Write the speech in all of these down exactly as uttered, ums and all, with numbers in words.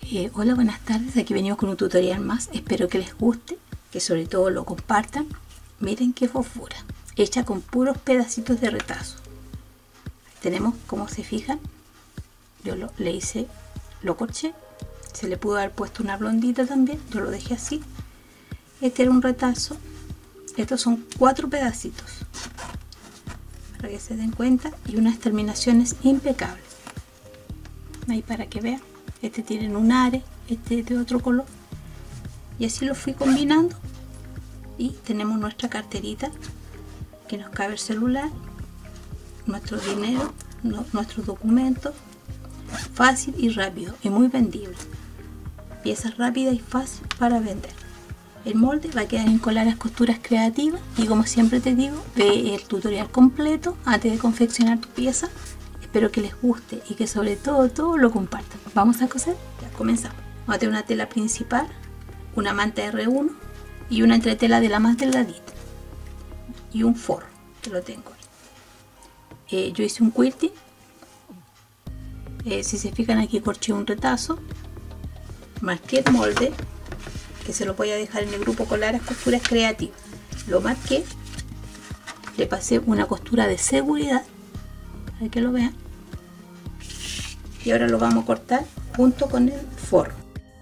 Eh, hola, buenas tardes, aquí venimos con un tutorial más, espero que les guste, que sobre todo lo compartan. Miren qué fofura, hecha con puros pedacitos de retazo. Tenemos, como se fijan, yo lo, le hice, lo corché, se le pudo haber puesto una blondita también, yo lo dejé así. Este era un retazo, estos son cuatro pedacitos, para que se den cuenta, y unas terminaciones impecables. Ahí para que vean. Este tiene un are, este de otro color, y así lo fui combinando y tenemos nuestra carterita que nos cabe el celular, nuestro dinero, no, nuestros documentos, fácil y rápido y muy vendible, piezas rápidas y fácil para vender. El molde va a quedar en Colares Costuras Creativas y como siempre te digo, ve el tutorial completo antes de confeccionar tu pieza. Espero que les guste y que sobre todo todo lo compartan. Vamos a coser, ya comenzamos. Vamos a tener una tela principal, una manta erre uno y una entretela de la más delgadita y un forro que lo tengo. Eh, yo hice un quilting, eh, si se fijan aquí corché un retazo, marqué el molde que se lo voy a dejar en el grupo Colares Costuras Creativas. Lo marqué, le pasé una costura de seguridad para que lo vean, y ahora lo vamos a cortar junto con el forro.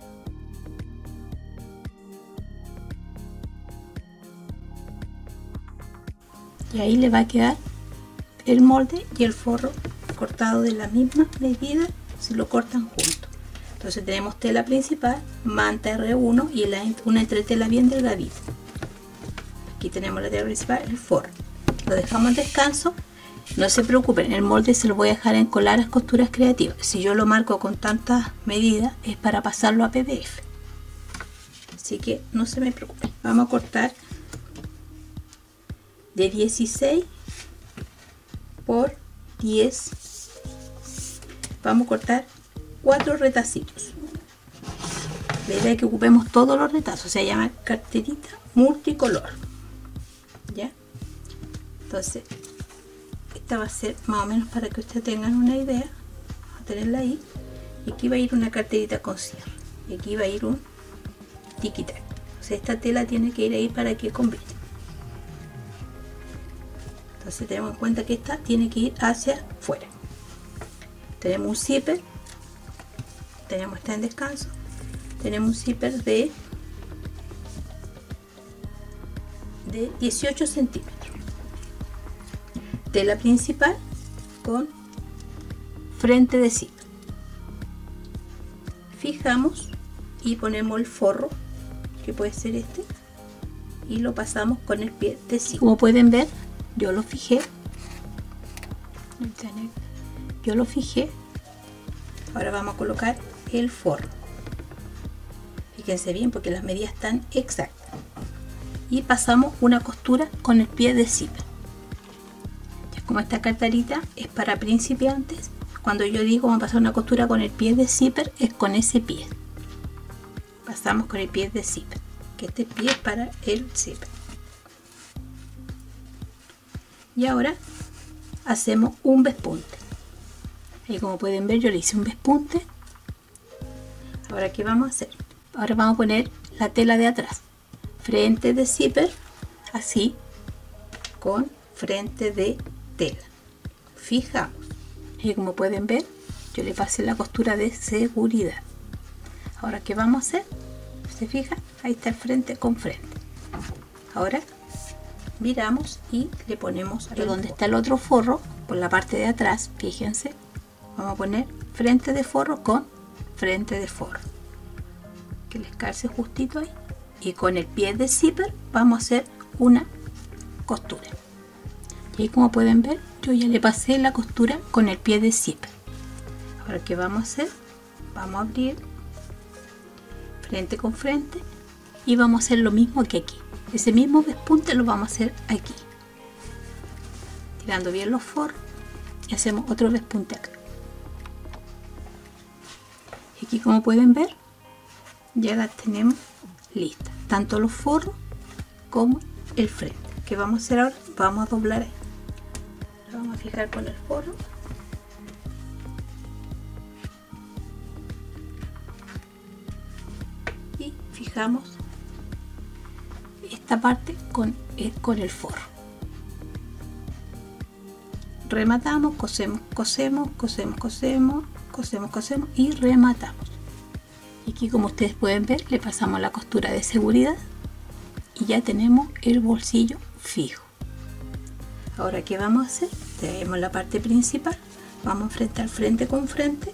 Y ahí le va a quedar el molde y el forro cortado de la misma medida si lo cortan juntos. Entonces tenemos tela principal, manta erre uno y la, una entretela bien delgadita. Aquí tenemos la tela principal, el forro. Lo dejamos en descanso. No se preocupen, el molde se lo voy a dejar en Colares Costuras Creativas. Si yo lo marco con tantas medidas es para pasarlo a pe de efe. Así que no se me preocupen. Vamos a cortar de dieciséis por diez. Vamos a cortar cuatro retacitos. La idea es que ocupemos todos los retazos. Se llama carterita multicolor. ¿Ya? Entonces esta va a ser más o menos para que ustedes tengan una idea. Vamos a tenerla ahí, y aquí va a ir una carterita con cierre, y aquí va a ir un tiki tac. O sea, esta tela tiene que ir ahí para que combine. Entonces tenemos en cuenta que esta tiene que ir hacia afuera. Tenemos un zipper, tenemos esta en descanso, tenemos un zipper de de dieciocho centímetros. Tela principal con frente de zipper. Fijamos y ponemos el forro, que puede ser este, y lo pasamos con el pie de zipper. Como pueden ver, yo lo fijé. Yo lo fijé. Ahora vamos a colocar el forro. Fíjense bien porque las medidas están exactas. Y pasamos una costura con el pie de zipper. Como esta carterita es para principiantes, cuando yo digo vamos a pasar una costura con el pie de zipper, es con ese pie. Pasamos con el pie de zipper, que este pie es para el zipper. Y ahora hacemos un pespunte. Ahí como pueden ver yo le hice un pespunte. Ahora ¿qué vamos a hacer? Ahora vamos a poner la tela de atrás. Frente de zipper, así, con frente de tela. Fijamos, y como pueden ver yo le pasé la costura de seguridad. Ahora ¿qué vamos a hacer? ¿Se fijan? Ahí está el frente con frente. Ahora miramos y le ponemos aquí donde está el otro forro, por la parte de atrás. Fíjense, vamos a poner frente de forro con frente de forro, que les calce justito ahí, y con el pie de zipper vamos a hacer una costura. Y como pueden ver yo ya le pasé la costura con el pie de zipper. Ahora ¿qué vamos a hacer? Vamos a abrir frente con frente y vamos a hacer lo mismo que aquí. Ese mismo pespunte lo vamos a hacer aquí, tirando bien los forros, y hacemos otro pespunte acá. Y aquí como pueden ver ya las tenemos listas, tanto los forros como el frente. ¿Qué vamos a hacer ahora? Vamos a doblar ahí. Vamos a fijar con el forro. fijamos esta parte con, eh, con el forro. Rematamos, cosemos, cosemos, cosemos, cosemos, cosemos, cosemos y rematamos. Y aquí, como ustedes pueden ver, le pasamos la costura de seguridad y ya tenemos el bolsillo fijo. Ahora, ¿qué vamos a hacer? Tenemos la parte principal, vamos a enfrentar frente con frente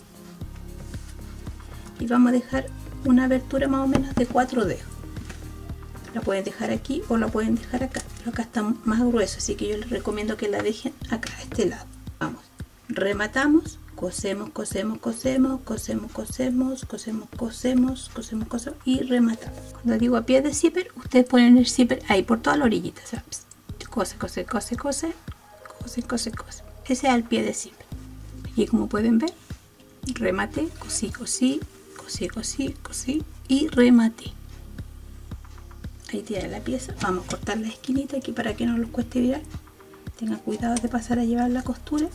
y vamos a dejar una abertura más o menos de cuatro dedos. La pueden dejar aquí o la pueden dejar acá, pero acá está más grueso, así que yo les recomiendo que la dejen acá, a este lado. Vamos, rematamos, cosemos, cosemos, cosemos, cosemos, cosemos, cosemos, cosemos, cosemos, cosemos y rematamos. Cuando digo a pie de zipper, ustedes ponen el zipper ahí por toda la orillita, ¿sabes? Cose, cose, cose, cose, cose, cose, cose. Ese es al pie de zipper. Y como pueden ver, rematé, cosí, cosí, cosí, cosí, cosí y rematé. Ahí tira la pieza. Vamos a cortar la esquinita aquí para que no los cueste virar. Tengan cuidado de pasar a llevar la costura.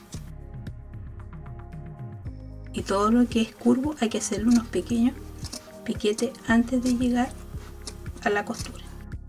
Y todo lo que es curvo hay que hacerle unos pequeños piquetes antes de llegar a la costura.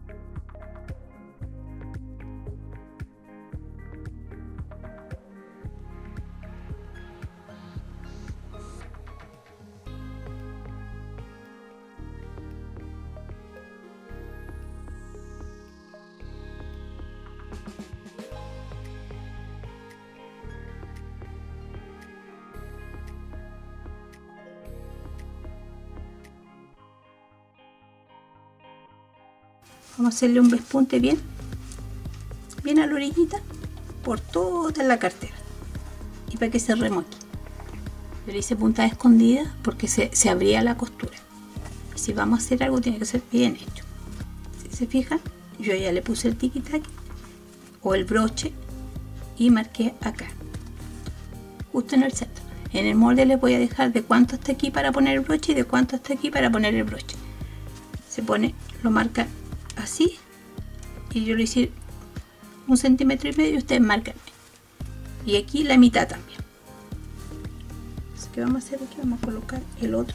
Vamos a hacerle un despunte bien, bien a la orillita, por toda la cartera. Y para que se remoque. Yo le hice punta escondida porque se, se abría la costura. Y si vamos a hacer algo, tiene que ser bien hecho. Si se fijan, yo ya le puse el tiki-taki o el broche y marqué acá, justo en el centro. En el molde les voy a dejar de cuánto está aquí para poner el broche y de cuánto está aquí para poner el broche. Se pone, lo marcan así y yo le hice un centímetro y medio y ustedes marcan y aquí la mitad también. Así que vamos a hacer aquí, vamos a colocar el otro.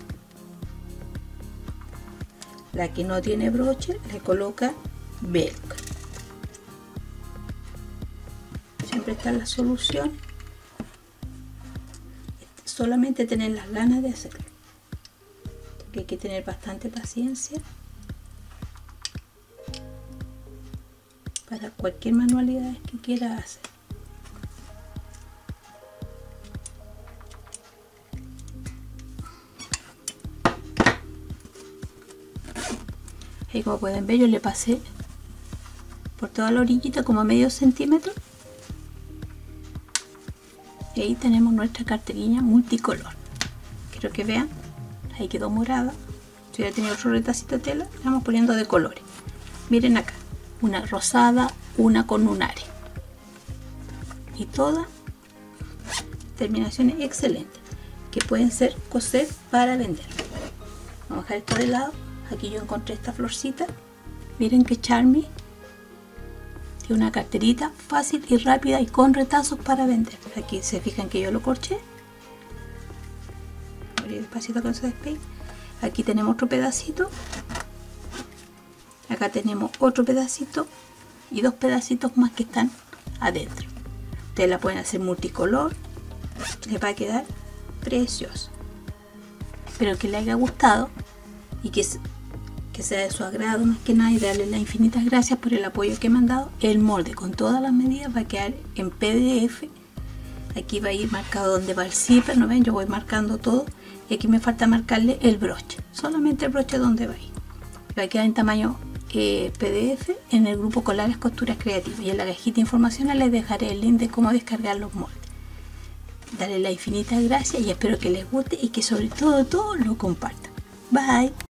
La que no tiene broche le coloca velcro. Siempre está la solución, solamente tener las ganas de hacerlo, que hay que tener bastante paciencia para cualquier manualidad que quiera hacer. Ahí, como pueden ver, yo le pasé por toda la orillita como medio centímetro y ahí tenemos nuestra carterilla multicolor. Quiero que vean, ahí quedó morada. Yo ya tenía otro retacito de tela, le vamos poniendo de colores. Miren acá, una rosada, una con lunares y todas terminaciones excelentes que pueden ser coser para vender. Vamos a dejar esto de lado. Aquí yo encontré esta florcita, miren que charmy, tiene una carterita fácil y rápida y con retazos para vender. Aquí se fijan que yo lo corché, abrí despacito con se despegue. Aquí tenemos otro pedacito, acá tenemos otro pedacito y dos pedacitos más que están adentro. Ustedes la pueden hacer multicolor, les va a quedar precioso. Espero que les haya gustado y que, que sea de su agrado más que nada, y darles las infinitas gracias por el apoyo que me han dado. El molde con todas las medidas va a quedar en P D F. Aquí va a ir marcado donde va el zipper, ¿no ven? Yo voy marcando todo y aquí me falta marcarle el broche, solamente el broche donde va a ir. Va a quedar en tamaño eh, P D F en el grupo Colares Costuras Creativas, y en la cajita de información les dejaré el link de cómo descargar los moldes. Darles las infinitas gracias y espero que les guste y que sobre todo todo lo compartan. Bye.